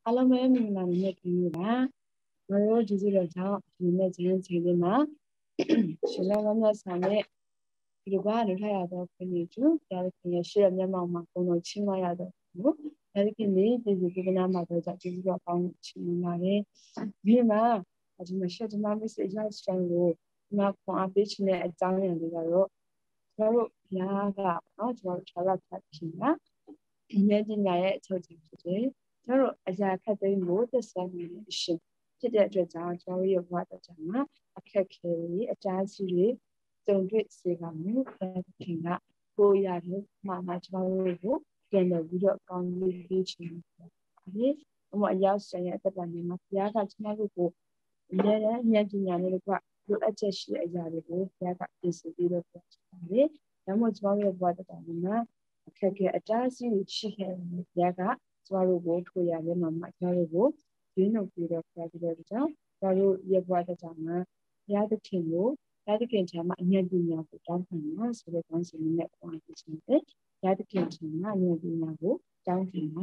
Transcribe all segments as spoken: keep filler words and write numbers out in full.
Alame mina ne kina maro jizu lo jao ne jen chen ma shila wana sane kiruba lo ya do kini ju ya kini shi ya ma ma ko no chi ma ya do bu ya kini jizu ki na ma do ja jizu lo pang chi ma ne bi ma aji ma shi ma mi se ja shan lo ma ko a pe chi ne a jang yan de ro ro ya ga no jo cha la cha chi na ne ji nya ye chou chi deကျွန်တော်အရာခက်သိမ်းဖို့သက်ဆိုင်နေရှင်ဖြစ်တဲ့အတွက်ကြောင့်ကျွန်တော်ရဲ့ဘဝတစ်ကြောင်မှာအခက်ခဲတွေအတားဆီးတွေကြုံတွေ့စေကမျိုးခင်ကကိုရတဲ့မှာမှကျွန်တော်တို့ကိုပြန်လည်ပြီးတော့ကောင်းလေးပေးချင်တယ်။အဲဒီအမအရောက်ဆိုင်ရဲ့အသက်တာမှာဘုရားကကျွန်တော်တို့ကိုအများနဲ့ဉာဏ်ပညာနဲ့ကလိုအပ်ချက်ရှိတဲ့အရာတွေကိုဘုရားကပြင်ဆင်ပြီးတော့ပြောချင်တယ်။ဒါမှမဟုတ်ကျွန်တော်ရဲ့ဘဝတစ်ကြောင်မှာအခက်ခဲအတားဆီးတွေရှိခဲ့တယ်ဘုရားကကျွန်တော်တို့ကိုထိုးရတဲ့မှာမှကျွန်တော်တို့ကိုရင်းနှုတ်ပြီးတော့ပြကြတဲ့ကြောင့်ကျွန်တော်တို့ရဲ့ဘဝတစ်ကြောင်မှာဘုရားသခင်ကိုဘုရားသခင်ထံမှာအဉာဏ်ပညာကိုတောင်းခံရဆိုတဲ့ကောင်းစီနဲ့ပွားပြီးခြင်းပဲဘုရားသခင်ထံမှာအဉာဏ်ပညာကိုတောင်းခံရ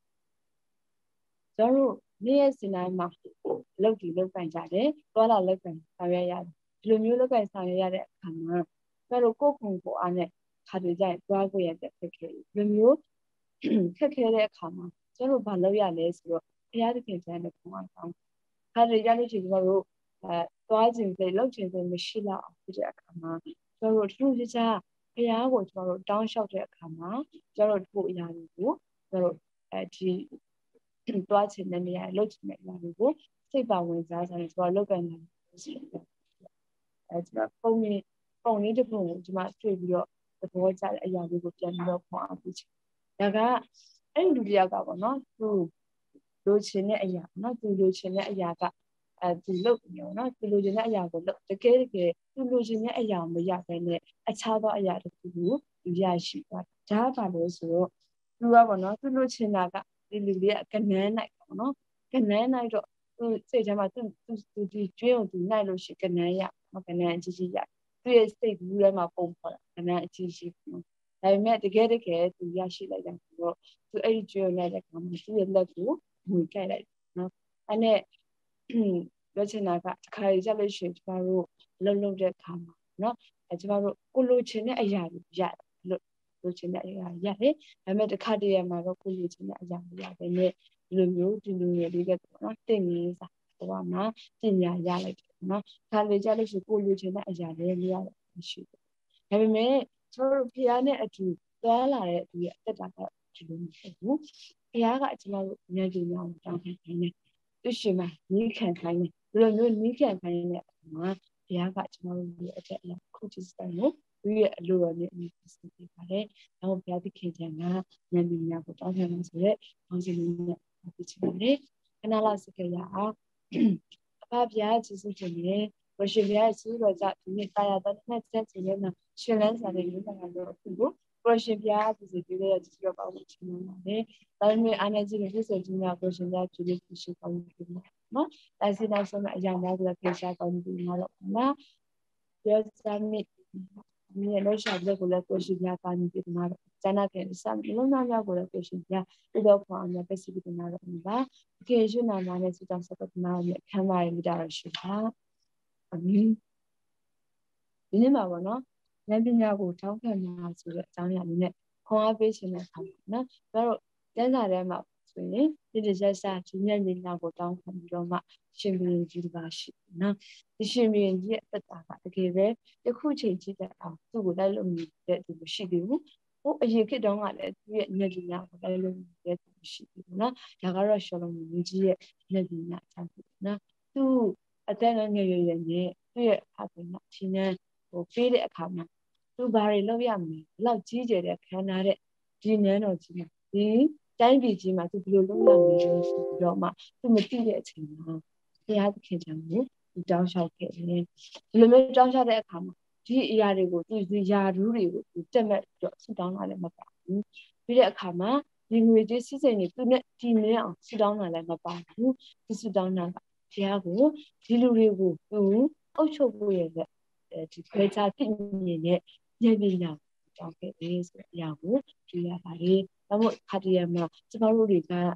ကျွန်တော်တို့နေ့ရက်စဉ်တိုင်းမှာလုပ်ကြည့်လုပ်ပိုင်ကြတယ်တွာလာလုပ်ပိုင်ဆောင်ရွက်ရတယ်ဒီလိုမျိုးလုပ်ပိုင်ဆောင်ရွက်ရတဲ့အခါမှာကျွန်တော်တို့ကိုယ်ခုံကိုအားနဲ့ခါတွေကြိုက်တွားကိုရတဲ့ဖြစ်ခဲ့ဒီလိုမျိုးခက်ခဲတဲ့အခါမှာကျွန်တော်ဘာလုပ်ရလဲဆိုတော့ဘုရားသခင်ကျမ်းနဲ့ပုံအောင်ဆောင်ခါတွေကြလို့ရှိရင်ကျွန်တော်တို့အဲသွားခြင်းစိတ်လုပ်ခြင်းစိတ်မရှိတော့ဖြစ်တဲ့အခါမှာကျွန်တော်တို့သူ့ကြကြဘုရားကိုကျွန်တော်တို့တောင်းလျှောက်တဲ့အခါမှာကျွန်တော်တို့ဒီအရာတွေကိုကျွန်တော်တို့အဲဒီသွားခြင်းနဲ့နေရာလုပ်ခြင်းနဲ့အရာတွေကိုစိတ်ပါဝင်စားစားနဲ့ကျွန်တော်လုပ်ကန်တယ်ဆိုတော့အဲကျွန်တော်ပုံနေပုံလေးတစ်ပုံကိုကျွန်မတွေ့ပြီးတော့သဘောကျတဲ့အရာတွေကိုပြန်ပြီးတော့ပုံအောင်ပြချင်ဒါကအဲ့လူတယောက်ကပေါ့နော်သူလိုချင်တဲ့အရာနော်သူလိုချင်တဲ့အရာကအဲသူလုပ်နေရောနော်သူလိုချင်တဲ့အရာကိုလုပ်တကယ်တကယ်သူလိုချင်တဲ့အရာမရဘဲနဲ့အခြားသောအရာတစ်ခုကိုသူရရှိသွားတာဒါကဘာလို့ဆိုတော့သူကပေါ့နော်သူလိုချင်တာကဒီလူလေးကကနန်းနိုင်ပေါ့နော်ကနန်းနိုင်တော့သူစိတ်ထဲမှာသူသူဒီကျွေးအောင်သူနိုင်လို့ရှိကနန်းရနော်ကနန်းအကြီးကြီးရသူရဲ့စိတ်ဘူးထဲမှာပုံပေါ်တာကနန်းအကြီးကြီးနော်ဒါပေမဲ့တကယ်တကယ်သူရရှိလိုက်တယ်ဆိုတော့သူအဲ့ဒီကျွေးလိုက်တဲ့ကောင်သူ့ရဲ့လက်ကိုငွေကြိုက်လိုက်နော်အဲ့နဲ့ပြောချင်တာကတစ်ခါကြလို့ရှိရင်ကျမတို့လှုပ်လှုပ်တဲ့ခါမှာနော်အဲကျမတို့ကိုလိုချင်တဲ့အရာတွေရတယ်လို့လိုချင်တဲ့အရာရတယ်ဒါပေမဲ့တစ်ခါတည်းရမှာတော့ကိုလိုချင်တဲ့အရာမရတယ်နဲ့ဒီလိုမျိုးဒီလိုမျိုးလေးကနော်တင်နေစားဟိုကမှာပညာရလိုက်တယ်နော်ခါလေကြလို့ရှိရင်ကိုလိုချင်တဲ့အရာတွေမရတယ်မရှိဘူးဒါပေမဲ့ကျမတို့ဖျားနဲ့အတူသွားလာတဲ့သူရဲ့အသက်တာကဒီလိုမျိုးဘူးဖျားကကျမတို့ဉာဏ်ပညာကိုတောင်းခံနေတယ်သူရှင်မှာနီးခံခိုင်းတယ်ဒီလိုမျိုးနီးခံခိုင်းတဲ့အခါမှာဘုရားကကျွန်တော်တို့ရဲ့အသက်အရာခုချစ်စတယ်လို့သူရဲ့အလိုတော်နဲ့အမြဲတမ်းဆက်ပေးပါတယ်။နောက်ဘုရားသခင်ကဉာဏ်ပညာကိုတောင်းခံလို့ဆိုရက်ကောင်းစီလေးနဲ့ပြချင်ပါတယ်။ခဏလောက်စကြရအောင်။အဖဘုရားကျေးဇူးတင်တယ်။ဝရှင်ဘုရားကျေးဇူးတော်ကြောင့်ဒီနေ့တာယာတော်နဲ့ဆက်ချင်တဲ့မှာရှင်လန်းစာလေးလေးကလည်းအခုကိုဝရှင်ဘုရားကျေးဇူးပြုတဲ့ကျေးဇူးတော်ပါလို့ချီးမွမ်းပါတယ်။ဒါပေမဲ့အားနည်းခြင်းနဲ့ဆက်ခြင်းများဝရှင်ဘုရားကျေးဇူးပြုရှိကောင်းပြီနော်။ဒါစီနောက်ဆုံးအရာများကိုဖေရှားကောင်းပြီနော်နော်။ပြောစမ်းမိမြေလို့ရှာတဲ့ကိုလည်းကိုရှိပြပါနေပြီနော်။ဇာနာကစမ်းလုံးနာများကိုလည်းကိုရှိပြပြီးတော့ခေါင်းများပဲစီပြီနော်။ဘာ။ကေရွှေနာမနဲ့စတောင်းစပတ်နာရဲ့ခံပါရမိတာရှိပါ။အမင်းဒီနေ့မှာပေါ့နော်။ဉာဏ်ပညာကိုထောက်ခံမှာဆိုတဲ့အကြောင်းအရာလေးနဲ့ခွန်အားပေးခြင်းနဲ့ဆောင်ပါနော်။ဒါတော့ကျမ်းစာထဲမှာဆိုရင်ဒီဒီဆက်စားဒီညနေညကိုတောင်းခံပြီးတော့မှရှင်ဘုရင်ကြီးပါရှိနော်ဒီရှင်ဘုရင်ကြီးရဲ့အသက်တာကတကယ်ပဲတခုချိန်ကြီးတဲ့အောင်သူ့ကိုလိုက်လို့နေတဲ့သူမရှိသေးဘူးဟိုအရင်ခေတ်တုန်းကလည်းသူ့ရဲ့ညနေညကိုလိုက်လို့နေတဲ့သူမရှိသေးဘူးနော်ဒါကတော့ရှောလုံးကြီးကြီးရဲ့ညနေညအချမ်းနော်သူ့အသက်ငယ်ရွယ်ရွယ်နဲ့သူ့ရဲ့အဖေကချင်းနဲ့ဟိုပေးတဲ့အခါမှာသူဘာတွေလုပ်ရမလဲဘလောက်ကြီးကျယ်တဲ့ခန္ဓာတဲ့ဒီနန်းတော်ကြီးမှာဒီတိုင်းပြည်ကြီးမှာသူဘယ်လိုလုပ်ရမလဲဆိုပြီးတော့မှသူမသိတဲ့အချိန်မှာဘုရားသခင်ကြောင့်ကိုသူတောင်းလျှောက်ခဲ့တယ်ဒီလိုမျိုးတောင်းလျှောက်တဲ့အခါမှာဒီအရာတွေကိုသူဒီယာရူးတွေကိုသူတက်မဲ့ပြီးတော့ဆူတောင်းလာလည်းမပါဘူးပြီးတဲ့အခါမှာဒီငွေကြေးစစ်စိမ်တွေသူနဲ့ဒီမင်းအောင်ဆူတောင်းလာလည်းမပါဘူးသူဆူတောင်းတာကဘုရားကိုဒီလူတွေကိုသူအုပ်ချုပ်ဖို့ရဲ့ဒီခွဲခြားဖြစ်နေတဲ့ဉာဏ်ပညာတောင်းခဲ့တယ်ဆိုတဲ့အရာကိုကြည့်ရပါတယ်။ဒါမို့ခါတရမှာကျမတို့တွေကလူ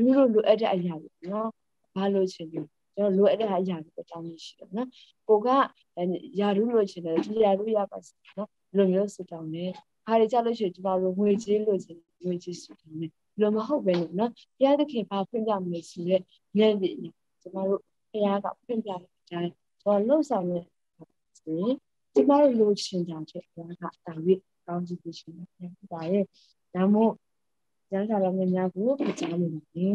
လူတို့လိုအပ်တဲ့အရာတွေနော်ဘာလို့ချင်လဲကျွန်တော်လိုအပ်တဲ့အရာတွေအကြောင်းရှိတယ်နော်ကိုကယာရုလို့ချင်တယ်ဒီယာရုရပါစေနော်လိုမျိုးစတောင်းနေဟာတွေကြလို့ရှိရင်ကျွန်တော်တို့ငွေကြေးလို့ချင်ငွေကြေးစတောင်းနေလိုမဟုတ်ပဲနော်ဘုရားသခင်ဘာဖွင့်ပြမလဲဆိုရက်ဉာဏ်ပညာကျွန်တော်တို့ဘုရားကဖွင့်ပြတဲ့အတိုင်းကျွန်တော်လှုပ်ဆောင်နေဆိုရင်ကျွန်တော်တို့လိုချင်ကြတဲ့ဘုရားကတာ၍ကောင်းချီးပေးရှင်တယ်ဒါရဲ့ဒါမို့ကျမ်းစာတော်များများကိုပြချလို့ရတယ်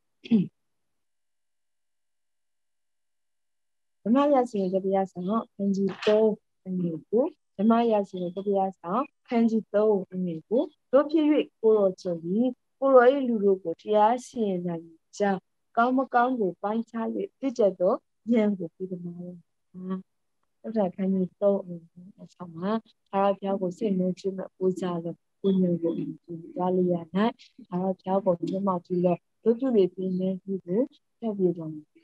ဓမ္မရာဇဝင်တရားဆောင်ခန်းကြီးသုံးအငယ်ကိုဓမ္မရာဇဝင်တရားဆောင်ခန်းကြီးသုံးအငယ်ကိုတို့ဖြစ်၍ကိုတော်ချင်ပြီးကိုတော်၏လူတို့ကိုတရားစီရင်နိုင်ကြောင်းကောင်းမကောင်းကိုပိုင်းခြား၍ပြည့်ကျက်သောဉာဏ်ကိုပြီးတော်မူ။ဒါခန်းကြီးသုံးအငယ်ကိုဆောင်မှာသာရဘုရားကိုစိတ်နှလုံးကျွတ်မဲ့ပူဇော်လို့ကိုဉာဏ်ကိုကြားလို့ရနိုင်။သာရဘုရားကိုမြတ်မောက်ကြည့်လို့တို့ပြုပြီးပြင်းနေပြီးကိုထပ်ပြီးတော်မူ။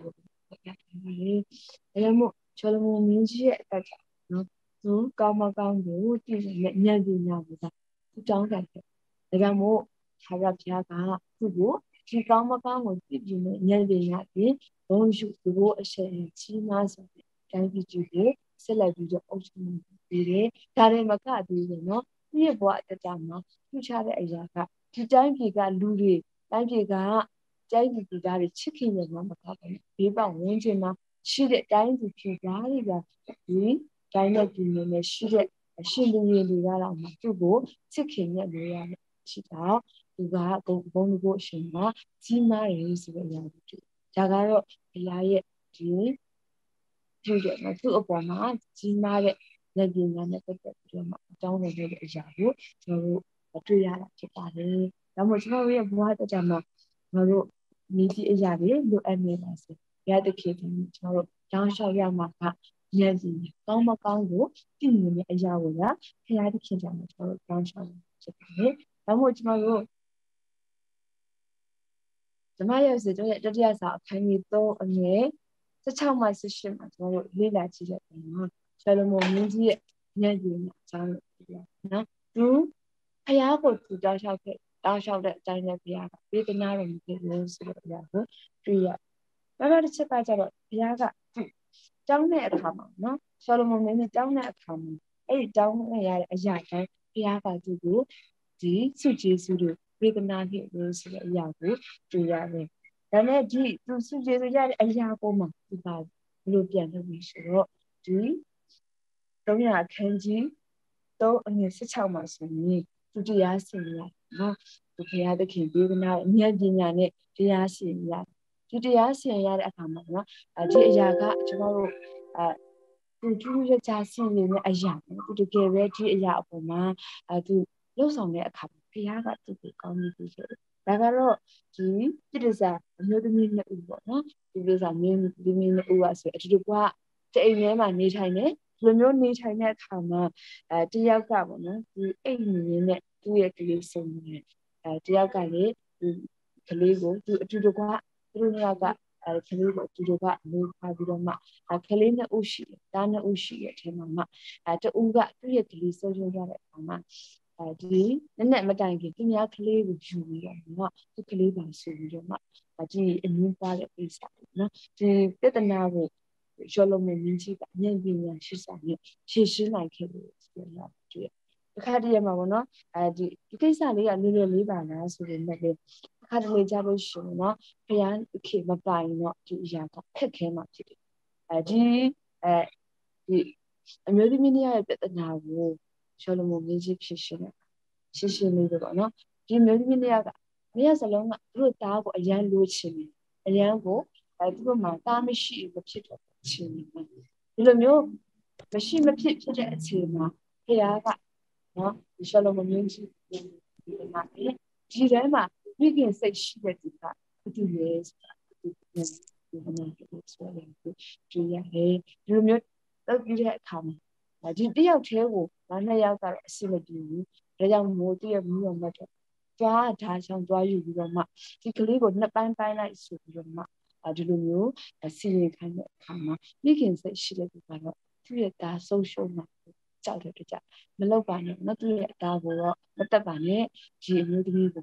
အဲဒါမို့ချောလမုန်မင်းကြီးရဲ့အတတ်နော်သူကောင်းမကောင်းကိုတည်နေတဲ့ဉာဏ်ပညာကိုသာသူတောင်းတယ်ဒါကြောင့်မို့သာရဘုရားကသူ့ကိုဒီကောင်းမကောင်းကိုတည်ပြီးဉာဏ်ပညာဖြင့်ဘုံရှုသူကိုအရှက်ကြီးမားစွာတိုင်းပြည်ကြီးကိုဆက်လက်ပြီးတော့အုပ်ချုပ်နေတယ်ဒါတွေမကသေးဘူးနော်သူ့ရဲ့ဘဝအတ္တမှာထူးခြားတဲ့အရာကဒီတိုင်းပြည်ကလူတွေတိုင်းပြည်ကကျိုင်းပြည်သားတွေချစ်ခင်နေမှာမဟုတ်ဘူးဘေးပေါင်းဝန်းကျင်မှာရှိတဲ့တိုင်းပြည်ပြည်သားတွေကဒီတိုင်းနဲ့ပြည်နယ်နဲ့ရှိတဲ့အရှင်လူငယ်တွေကတော့မှသူ့ကိုချစ်ခင်နေလို့ရတယ်ရှိတော့သူကဘုံဘုံကိုအရှင်ကကြီးမားတယ်ဆိုတဲ့အရာတွေဒါကတော့ဘုရားရဲ့ဒီပြုတဲ့နော်သူ့အပေါ်မှာကြီးမားတဲ့လက်ပညာနဲ့ပတ်သက်ပြီးတော့မှအကြောင်းဝင်တဲ့အရာကိုကျွန်တော်တို့တွေ့ရတာဖြစ်ပါတယ်ဒါမှမဟုတ်ကျွန်တော်တို့ရဲ့ဘဝတက်တာမှာကျွန်တော်တို့မိကြီးအရာတွေလိုအပ်နေပါစေရတဲ့ခေတ်ကကျွန်တော်တို့တောင်းလျှောက်ရမှာကဉာဏ်ပညာကောင်းမကောင်းကိုသိမြင်တဲ့အရာကိုလည်းဖရာသခင်ကြောင့်ကျွန်တော်တို့တောင်းလျှောက်ရဖြစ်ပါတယ်ဒါမှမဟုတ်ကျွန်တော်တို့ဓမ္မရာဇဝင်ရဲ့တတိယစာအခန်းကြီးသုံးအငယ်สิบหกမှสิบแปดမှာကျွန်တော်တို့လေ့လာကြည့်တဲ့ပုံမှာရှလမုန်မင်းကြီးရဲ့ဉာဏ်ပညာအကြောင်းကိုပြောနော်သူဖရာကိုသူတောင်းလျှောက်ခဲ့တောင်းလျှောက်တဲ့အတိုင်းနဲ့ဘုရားကဝေဒနာတော်မူခဲ့လို့ဆိုတဲ့အရာကိုတွေ့ရနောက်တစ်ချက်ကကျတော့ဘုရားကတောင်းတဲ့အခါမှာနော်ရှလမုန်မင်းကြီးတောင်းတဲ့အခါမှာအဲ့ဒီတောင်းရတဲ့အရာတိုင်းဘုရားကသူ့ကိုဒီစုကျေးဇူးတွေဝေဒနာခဲ့လို့ဆိုတဲ့အရာကိုတွေ့ရတယ်ဒါနဲ့ဒီသူစုကျေးဇူးရတဲ့အရာပေါ်မှာဒီပါဘလို့ပြန်လုပ်ပြီးဆိုတော့ဒီသုံးရာအခန်းကြီးသုံးအငယ်สิบหกမှာဆိုရင်သူတရားစီရင်ရနော်သူဘုရားသခင်ဝေဒနာဉာဏ်ပညာနဲ့တရားစီရင်ရဒီတရားစီရင်ရတဲ့အခါမှာနော်ဒီအရာကကျွန်တော်တို့အဲသူသူရကြစီရင်တဲ့အရာသူတကယ်ပဲဒီအရာအပေါ်မှာအဲသူလှုပ်ဆောင်တဲ့အခါမှာဘုရားကသူ့ကိုကောင်းကြီးပေးခဲ့တယ်ဒါကတော့ဒီပြည်တစားအမျိုးသမီးနှစ်ဦးပေါ့နော်ဒီပြည်တစားမျိုးသမီးနှစ်ဦးပါဆိုအတူတူကတအိမ်ထဲမှာနေထိုင်နေလူမျိုးနေထိုင်တဲ့အခါမှာအဲတယောက်ကပေါ့နော်ဒီအိမ်နေနဲ့သူ့ရဲ့ကလေးဆုံးနေအဲတယောက်ကလေဒီကလေးကိုသူအတူတူကသူတို့ကအဲကလေးကိုအတူတူကလိုဖားပြီးတော့မှအဲကလေးနှစ်ဦးရှိတယ်တားနှစ်ဦးရှိတဲ့အချိန်မှာမှအဲတဦးကသူ့ရဲ့ကလေးဆုံးရှုံးရတဲ့အခါမှာအဲဒီနည်းနည်းမတိုင်ခင်သူများကလေးကိုယူပြီးတော့နော်သူကလေးပါဆိုပြီးတော့မှဒီအငင်းပါတဲ့ကိစ္စနော်ဒီပြဿနာကိုရှောလမုန်မင်းကြီးကဉာဏ်ပညာရှိစွာနဲ့ဖြေရှင်းနိုင်ခဲ့လို့ဆိုရတဲ့အခါတည်းမှာပေါ့နော်အဲဒီဒီကိစ္စလေးကလွယ်လွယ်လေးပါလားဆိုရင်လည်းအခါတလေကြလို့ရှိရင်နော်ဘုရားခေမပိုင်တော့ဒီအရာကခက်ခဲမှဖြစ်တယ်အဲဒီအဲဒီအမျိုးသမီးတွေရဲ့ပြဿနာကိုရှောလမုန်မင်းကြီးဖြေရှင်းတယ်ရှင်းရှင်းလေးပေါ့နော်ဒီအမျိုးသမီးတွေကမရစလုံးကသူတို့သားကိုအရန်လိုချင်တယ်အရန်ကိုအဲသူတို့မှာသားမရှိမဖြစ်တော့ချင်တယ်ဒီလိုမျိုးမရှိမဖြစ်ဖြစ်တဲ့အချိန်မှာဘုရားကနော်ရှလမုန်မင်းကြီးဒီမှာဒီထဲမှာမိခင်စိတ်ရှိတဲ့သူကဘယ်သူလဲဆိုတာဒီမှာဒီမှာဆိုရင်ဒီရတယ်ဒီလိုမျိုးတော့ပြီးတဲ့အခါမှာဒီတယောက်တည်းကိုငါနှစ်ယောက်ကတော့အဆင်မပြေဘူးဒါကြောင့်မို့တည့်ရပြီးတော့မှတော့သွားဒါဆောင်သွားယူပြီးတော့မှဒီကလေးကိုနှစ်ပိုင်းပိုင်းလိုက်ဆိုပြီးတော့မှဒီလိုမျိုးစီရင်ခိုင်းတဲ့အခါမှာမိခင်စိတ်ရှိတဲ့သူကတော့သူ့ရဲ့ဒါဆုံးရှုံးမှာကြောက်တဲ့တကြမလောက်ပါနဲ့နော်သူ့ရဲ့အသားကိုတော့မတက်ပါနဲ့ဒီအမျိုးသမီးကိုတော့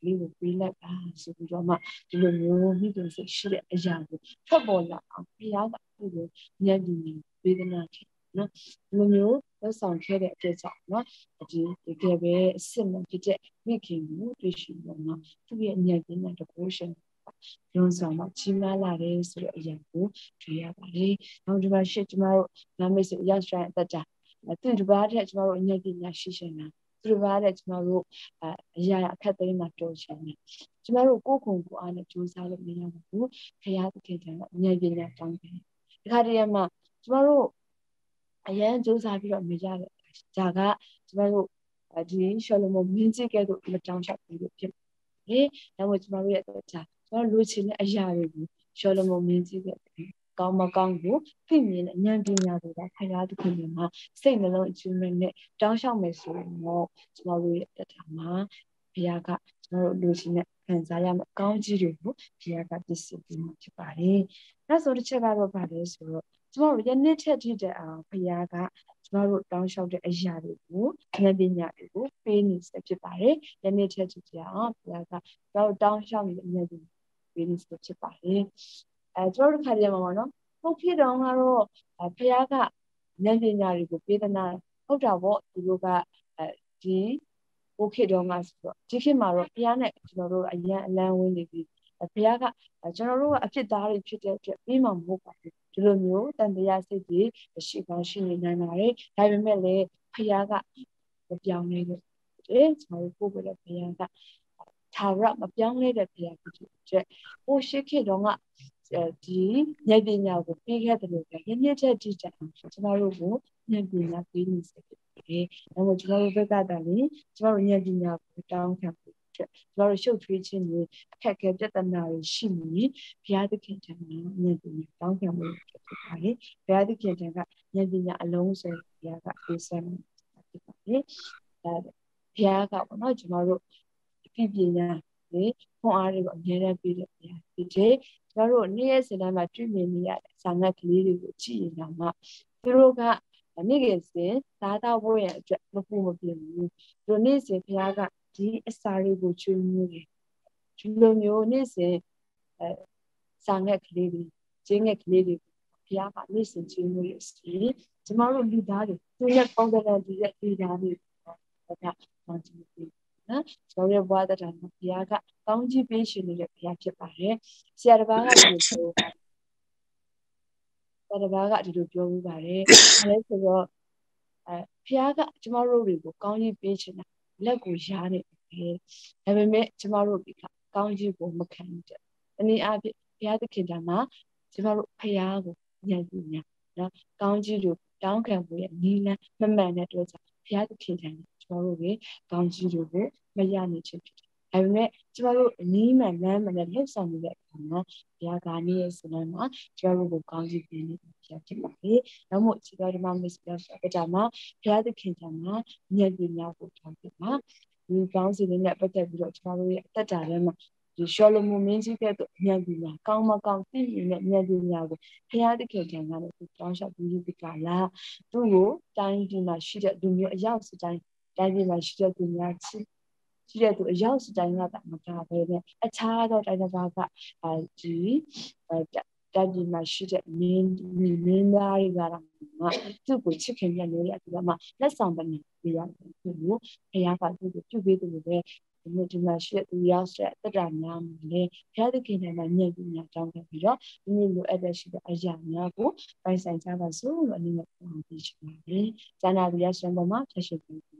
လေးကိုပေးလိုက်ပါဆိုပြီးတော့မှဒီလိုမျိုးမိခင်စိတ်ရှိတဲ့အရာကိုထွက်ပေါ်လာအောင်ဘုရားကသူ့ကိုဉာဏ်ပညာဝေဒနာဖြစ်နော်ဒီလိုမျိုးသက်ဆောင်ခဲ့တဲ့အတွက်ကြောင့်နော်ဒီတကယ်ပဲအစစ်မှန်ဖြစ်တဲ့မိခင်ကိုတွေ့ရှိလို့နော်သူ့ရဲ့ဉာဏ်ပညာတကူရှင်ရုံးဆောင်မှာကြီးမားလာတယ်ဆိုတဲ့အရာကိုတွေ့ရပါတယ်။နောက်ဒီမှာရှစ်ကျမတို့နာမည်ဆိုရရှိတဲ့အတ္တသူဒီဘာတဲ့ကျမတို့ဉာဏ်ပညာရှိရှင်တာသူဒီဘာတဲ့ကျမတို့အရာအခက်သိမ်းမှာတော်ရှင်တယ်။ကျမတို့ကိုယ်ကိုယ်ကိုအားနဲ့ကြိုးစားလို့မရဘူး။ခရီးသခင်ကဉာဏ်ပညာတောင်းတယ်။ဒီခါတည်းမှာကျမတို့အရန်ကြိုးစားပြီးတော့မရတဲ့ဒါကကျမတို့ဒီရှောလမုန်မင်းကြီးကဲ့သို့မတောင်းချဘူးလို့ဖြစ်တယ်။ဒါမှမဟုတ်ကျမတို့ရဲ့အတွက်ကျွန်တော်လူချင်းတဲ့အရာတွေကိုရှောလမုန်မင်းကြီးကကောင်းမကောင်းကိုသိမြင်တဲ့ဉာဏ်ပညာတွေကခရီးသခင်မှာစိတ်နှလုံးအကျဉ်းမဲ့နဲ့တောင်းလျှောက်မယ်ဆိုရင်တော့ကျမတို့ရဲ့အတွက်မှာဘုရားကကျွန်တော်တို့လူချင်းနဲ့ခံစားရမယ့်ကောင်းကြီးတွေကိုဘုရားကတည်ဆပေးမှာဖြစ်ပါတယ်။ဒါဆိုတစ်ချက်ကတော့ဗာလဲဆိုတော့ကျမတို့ယနေ့ထက်ထိတဲ့အောင်ဘုရားကကျမတို့တောင်းလျှောက်တဲ့အရာတွေကိုဉာဏ်ပညာတွေကိုပေးနေစေဖြစ်ပါတယ်။ယနေ့ထက်ထိတဲ့အောင်ဘုရားကကျမတို့တောင်းလျှောက်နေတဲ့ဉာဏ်ပညာပေးနေစေဖြစ်ပါတယ်။အဲကျမတို့ခါကြမှာပေါ့နော်။ဟုတ်ဖြစ်တော့ကတော့ဘုရားကဉာဏ်ပညာတွေကိုပေးသနာဟုတ်တာပေါ့ဒီလိုကအဲဒီโอเคတော့မှာဆိုတော့ဒီခေတ်မှာတော့ဘုရားနဲ့ကျွန်တော်တို့အရန်အလန်းဝင်နေပြီဘုရားကကျွန်တော်တို့ကအဖြစ်သားတွေဖြစ်တဲ့အတွက်ပြီးမှမဟုတ်ပါဘူးဒီလိုမျိုးတန်တရားစိတ်တွေရှိကောင်းရှိနေနိုင်ပါတယ်ဒါပေမဲ့လည်းဘုရားကမပြောင်းလဲဘူးတဲ့ကျွန်တော်တို့ပို့ပြတဲ့ဘုရားကသာရမပြောင်းလဲတဲ့ဘုရားဖြစ်တဲ့အတွက်ဟိုရှိခေတ်တော့ကဒီဉာဏ်ပညာကိုပြီးခဲ့တယ်လို့ပဲရင်းရတဲ့ကြည့်ကြအောင်ကျွန်တော်တို့ကိုဉာဏ်ပညာပြီးနေစေတယ်။ဒါမှကျွန်တော်တို့ဘက်ကတည်းကကျွန်တော်တို့ဉာဏ်ပညာကိုတောင်းခံဖို့အတွက်ကျွန်တော်တို့ရှုပ်ထွေးခြင်းတွေအခက်အခဲပြဿနာတွေရှိနေဘုရားသခင်ထံမှာဉာဏ်ပညာတောင်းခံဖို့ဖြစ်ပါတယ်။ဘုရားသခင်ထံကဉာဏ်ပညာအလုံးစုံဘုရားကပေးစမ်းဖြစ်ပါတယ်။အဲဘုရားကပေါ့နော်ကျွန်တော်တို့ဒီပညာတွေခွန်အားတွေကိုအများနဲ့ပေးတယ်ဘုရားဒီတဲ့ကျွန်တော်တို့နေ့ရက်စဉ်တိုင်းမှာတွေ့မြင်နေရတဲ့ဇာငတ်ကလေးတွေကိုကြည့်ရင်တော့မှသူတို့ကနေ့ကစဉ်သားတော်ဖို့ရဲ့အတွက်မပူမပြင်းဘူးဒီနေ့စဉ်ဘုရားကဒီအစာတွေကိုကျွေးမျိုးတယ်ဒီလိုမျိုးနေ့စဉ်အဲစာငက်ကလေးတွေကျင်းငက်ကလေးတွေဘုရားကနေ့စဉ်ကျွေးမျိုးရစီကျမတို့လူသားတွေသူရဲ့ကောင်းတဲ့ဒီရဲ့ဒီသားတွေဘုရားကောင်းချီးပေးနော်ကျွန်တော်ရဲ့ဘဝတရားမှာဘုရားကကောင်းချီးပေးရှင်နေတဲ့ဘုရားဖြစ်ပါတယ်ဆရာတစ်ပါးကဒီလိုပြောပါတယ်ဆရာတစ်ပါးကဒီလိုပြောပြီးပါတယ်အဲဒါဆိုတော့အဲဖျားကကျမတို့တွေကိုကောင်းကြီးပေးချင်တာလက်ကိုရားနေတယ်ဒါပေမဲ့ကျမတို့ဒီကကောင်းကြီးကိုမခံတဲ့။ဒီနည်းအားဖြင့်ဘုရားသခင်ကမှကျမတို့ဖျားကိုညံ့ညံ့နော်ကောင်းကြီးကိုတောင်းခံဖို့ရဲ့နီးလန်းမမှန်တဲ့အတွက်ကြောင့်ဘုရားသခင်ကကျမတို့ရဲ့ကောင်းကြီးတွေကိုမရနိုင်ချင်ဖြစ်တယ်။ဒါပေမဲ့ကျမတို့အနည်းမှန်လမ်းမှန်နဲ့လှုပ်ဆောင်နေတဲ့အခါမှာဘုရားကနေရဲ့စနမ်းမှာကျမတို့ကိုကောင်းကြီးပေးနေတယ်ဖြစ်ပါတယ်။နောက်မှဒီကဒီမှာမစ္စတာဆိုတဲ့မှာဘုရားသခင်ကမှာဉာဏ်ပညာကိုထောက်ပြမှာဒီကောင်းစီနဲ့ပတ်သက်ပြီးတော့ကျမတို့ရဲ့အသက်တာထဲမှာဒီရှောလမုန်မင်းကြီးကဲ့သို့ဉာဏ်ပညာကောင်းမကောင်းသိမြင်တဲ့ဉာဏ်ပညာကိုဘုရားသခင်ကလည်းသူတောင်းလျှောက်ပြီးဒီကလာသူ့ကိုတိုင်းဒီမှာရှိတဲ့လူမျိုးအရောက်စတိုင်းတိုင်းဒီမှာရှိတဲ့လူများချင်းရှိတဲ့သူအရောက်စတိုင်းကတာမကပဲနဲ့အခြားသောတိုင်းတစ်ပါးကအဲဒီတိုင်းဒီမှာရှိတဲ့မင်းမင်းသားတွေကတော့သူ့ကိုချစ်ခင်ရနေတဲ့ဒီမှာလက်ဆောင်ပန်းပြရတယ်သူ့ကိုဘုရားကသူ့ကိုပြုပေးတယ်လို့ပဲဒီနေ့ဒီမှာရှိတဲ့သူရောက်တဲ့တက်တာများမှာလေဘုရားသခင်နဲ့မှညံ့ပြီးညတောင်းခဲ့ပြီးတော့ဒီနေ့လိုအပ်တဲ့ရှိတဲ့အရာများကိုပိုင်ဆိုင်ကြပါစို့လို့အနေနဲ့ပြောပြချင်ပါတယ်။ကျန်တာဒီရရှင်ပေါ်မှာဆက်ရှိပြီး